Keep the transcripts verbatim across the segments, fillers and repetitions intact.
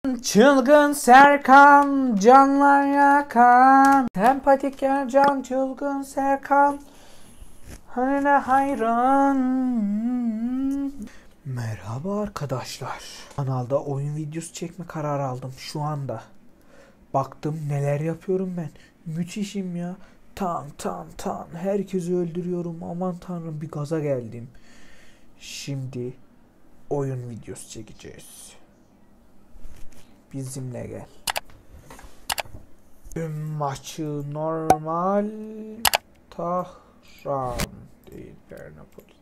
Çılgın Serkan, canlar yakan, sempatik Ercan, çılgın Serkan, hani ne hayran. Merhaba arkadaşlar. Kanalda oyun videosu çekme kararı aldım şu anda. Baktım neler yapıyorum ben. Müthişim ya. Tan tan tan. Herkesi öldürüyorum. Aman tanrım, bir gaza geldim. Şimdi oyun videosu çekeceğiz. Bizimle gel. Tüm maçı normal. Tahran değil, Bernapolis.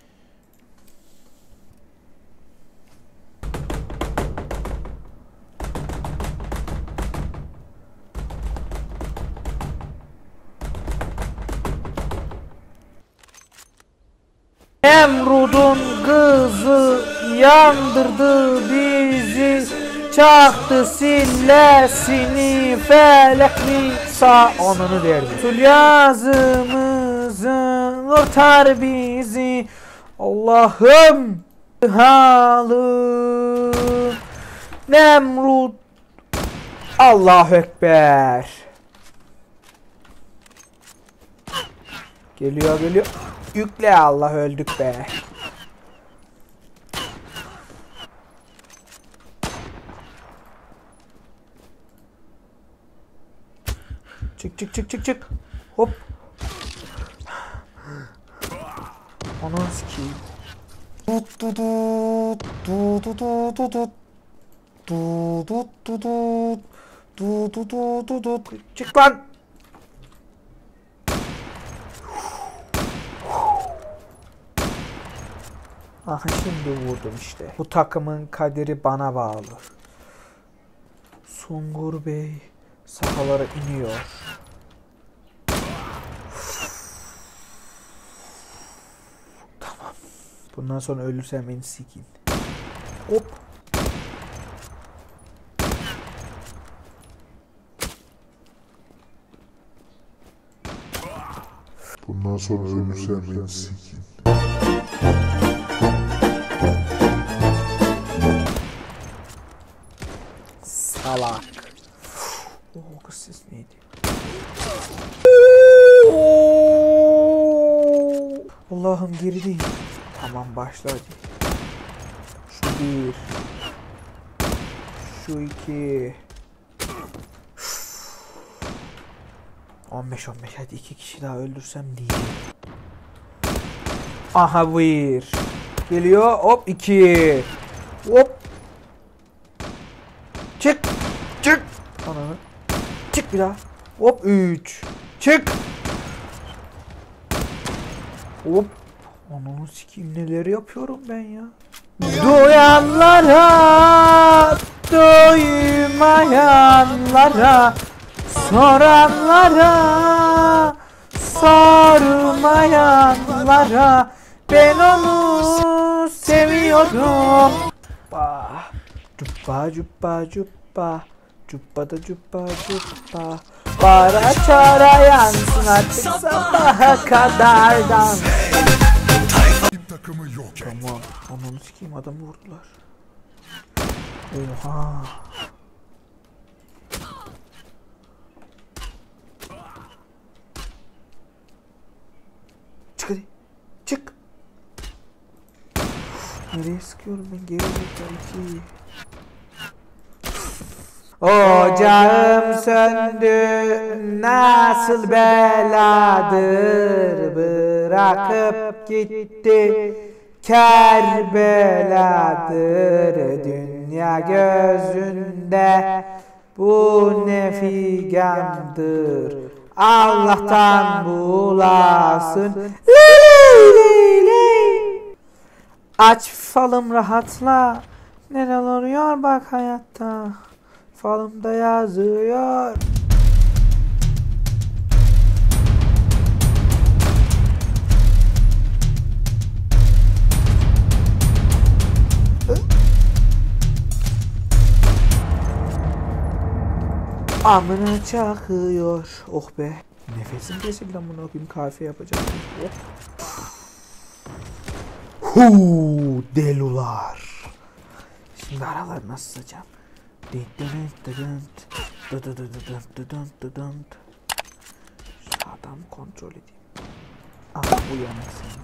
Emrud'un kızı yandırdı bizi, çaktı sillesini, felek mi sağ onunu derdi. Sul yazımızı kurtar bizi Allah'ım. Halı Nemrut, Allahu Ekber. Geliyor geliyor. Yükle Allah, öldük be. Çık çık çık çık çık. Hop. Ananı sikeyim. Tut tut tut tut tut tut tut tut tut tut tut tut tut. Çık lan. Aha, şimdi vurdum işte. Bu takımın kaderi bana bağlı. Sungur Bey sahalara iniyor. Tamam. Bundan sonra ölürsem beni sikin. Hop. Bundan sonra ölürsem beni sikin. Salak. O kız ses neydi? Allah'ım, geri değil. Tamam, başla hadi. Şu bir. Şu iki. on beş on beş, hadi iki kişi daha öldürsem değil. Aha, bir. Geliyor, hop, iki. Hop. Çık. Çık. Ananı. Çık bir daha. Hop, üç. Çık. Hop. Ananı sikeyim, neler yapıyorum ben ya. Duyanlara, duymayanlara, soranlara, sormayanlara, ben onu seviyorum. Bah. Cuppa cuppa cuppa, cuppa da cuppa cuppa. Para çara yansın artık sabaha kadar dans. Takımı yok. Tamam, ananı sikeyim, adamı vurdular. Oha. Çık hadi. Çık. Nereye sıkıyorum ben, geri zekalı. Ocağım söndü, nasıl beladır, bırakıp gitti Kerbeladır. Dünya gözünde bu ne figandır, Allah'tan bulasın. Ley ley ley. Aç falım, rahatla, neler oluyor bak hayatta, falımda yazıyor. Amına çakıyor. Oh be. Nefesim kesildi, amına koyayım, kahve yapacağım. Oh. Huu, delular. Şimdi aralarına sızacağım. Şu adamı kontrol edeyim. Ah, uyanık sen.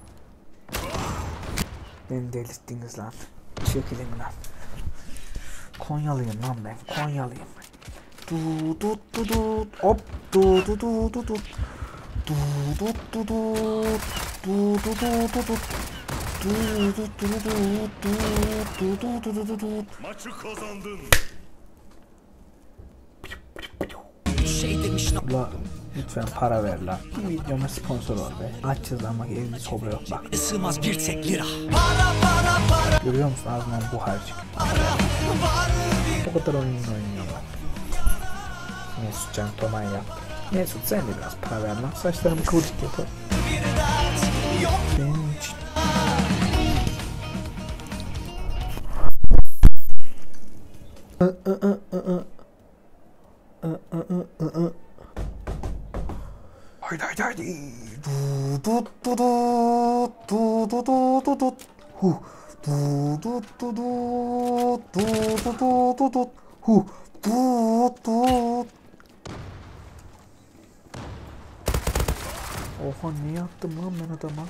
Beni delirttiniz lan. Çekilin lan. Konyalıyım lan ben. Konyalıyım. Du du du du. Hop. Du du du du du. Du du du du. Du du du du du. Du du du du du. Du du du du du. Maçı kazandın. Şey demiş la. Lütfen para ver lan. Bir videoma sponsor ol be. Açız ama evde soba yok bak. Sığmaz bir tek lira. Görüyor musun ağzından buhar çıkıyor. O kadar oyun oynuyorlar. Mesut Can Toman yaptı. Mesut sen de biraz para ver lan. Saçlarımı kıvırcık yapar. Benim için. Haydi haydi haydi. Du du du du du du du du du. Hu. Du du du du du du du du du. Hu. Du du. Oha ne yaptım lan ben adama?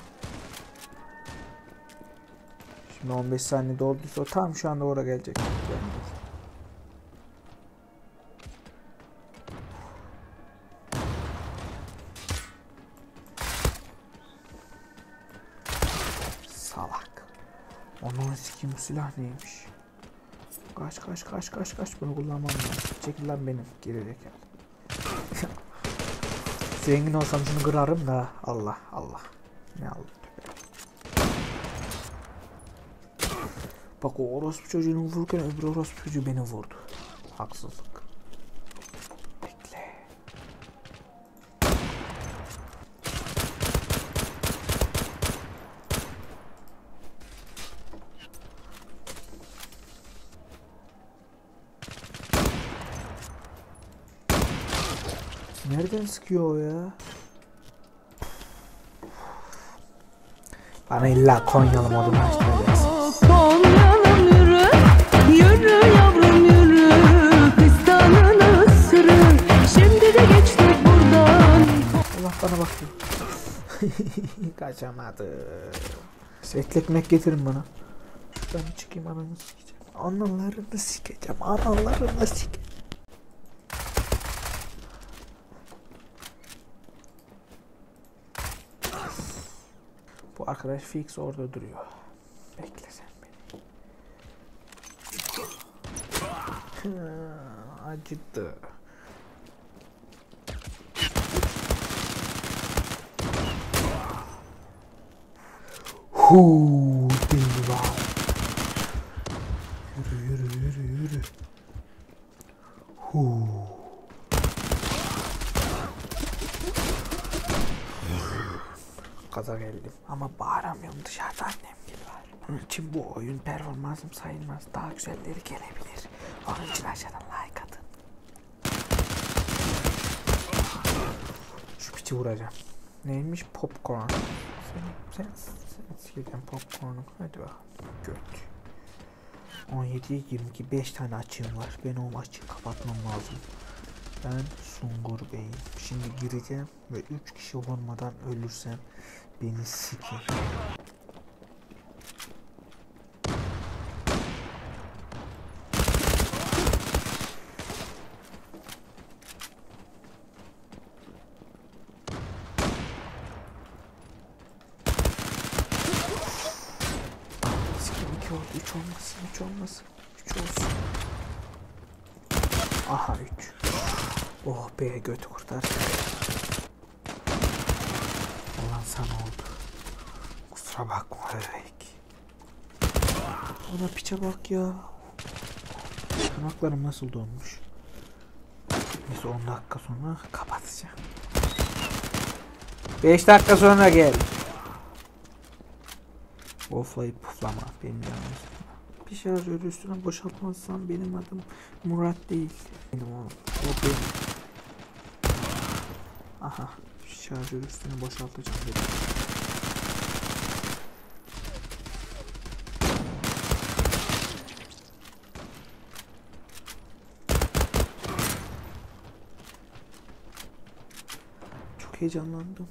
Şimdi on beş saniye dolduysa o tam şu anda oraya gelecek. Salak. Onun sikim bu silah neymiş? Kaç kaç kaç kaç kaç bunu kullanmam lazım. Çekil lan benim gerizekalı. Zengin olsam şunu kırarım da Allah Allah. Ne aldım? Bak o orospu çocuğunu vururken öbür orospu çocuğu beni vurdu. Haksızlık. Bekle. Nereden sıkıyor o ya? Bana illa Konyalı modunu açtıracaksın. Konyalım yürü, yürü yavrum yürü, kıstanın ısırı, şimdi de geçtik buradan. Allah bana bakıyor. Kaçamadı. Etli ekmek getirin bana. Şuradan çıkayım ananı sikeceğim. Analarını sikeceğim. Analarını sikeceğim. Bu arkadaş fix orada duruyor. Bekle sen beni. Acıdı. Huu, diva. Yürü yürü yürü yürü. Huu. Kaza geldim ama bağıramıyorum, dışarıda annem gibi var. Onun için bu oyun performansım sayılmaz. Daha güzelleri gelebilir. Onun için aşağıdan like atın. Şu piçi vuracağım. Neymiş? Popcorn. Sen, sen, sen sikeceğim popcorn'u. Hadi bakalım. Göt. on yediye yirmi iki. beş tane açığım var. Ben o açığı kapatmam lazım. Ben Sungur Bey'im. Şimdi gireceğim ve üç kişi olmadan ölürsem beni sikin. Sikim iki oldu. üç olmasın. üç olmasın. üç olsun. Aha üç. Oh be götü kurtar. Olan sana oldu. Kusura bakma bebek. Ona piçe bak ya. Tırnaklarım nasıl donmuş. Neyse on dakika sonra kapatacağım. beş dakika sonra gel. Oflayıp puflama benim yalnız. Bir şarjörü üstüne boşaltmazsam benim adım Murat değil. Benim o, o benim. Aha, şarjörü üstüne boşaltacağım dedim. heyecanlandım.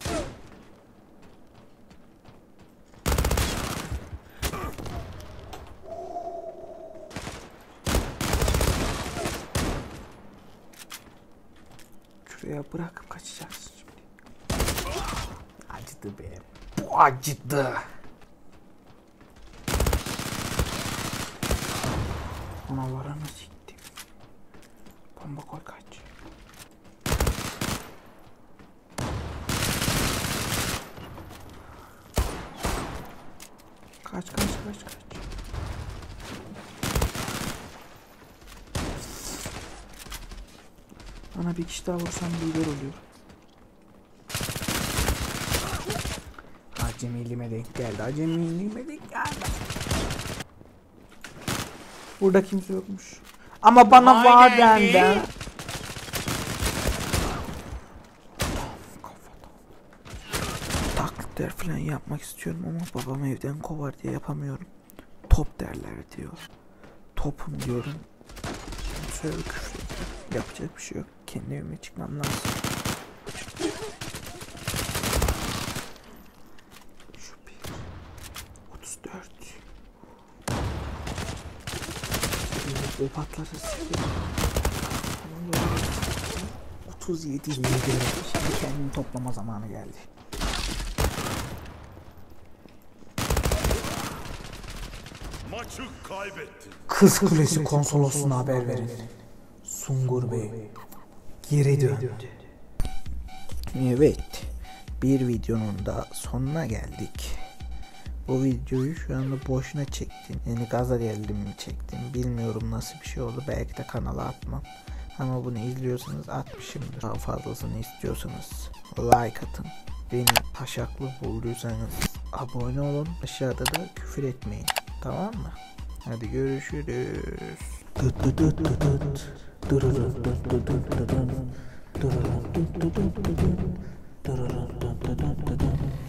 Şuraya bırakıp kaçacaksın şimdi. Acıdı be. Bu acıdı. Analarını siktim. Bomba koy kaç. Kaç kaç kaç kaç. Bana bir kişi daha vursam lider oluyor. Acemiliğime denk geldi. Acemiliğime denk geldi. Burada kimse yokmuş. Ama bana var dendi. Taklitler falan yapmak istiyorum ama babam evden kovar diye yapamıyorum. Top derler diyor. Topum diyorum. Şöyle küfür ediyor. Yapacak bir şey yok. Kendi evime çıkmam lazım. Şu bir. otuz dört. O patları sıkıyor. otuz yedi. Şimdi kendini toplama zamanı geldi. Maçı kaybettin. Kız Kulesi konsolosluğuna haber verin. Sungur Bey geri döndü. Evet, bir videonun da sonuna geldik. Bu videoyu şu anda boşuna çektim. Yani gaza geldim mi çektim. Bilmiyorum nasıl bir şey oldu. Belki de kanala atmam. Ama bunu izliyorsanız atmışımdır. Daha fazlasını istiyorsanız like atın. Beni taşaklı bulduysanız abone olun. Aşağıda da küfür etmeyin. Tamam mı? Hadi görüşürüz. Dıt dıt dıt dıt dıt. Dırırın dıt dıt dıt dıt. Dırırın dıt dıt dıt dıt. Dırırın dıt dıt dıt dıt.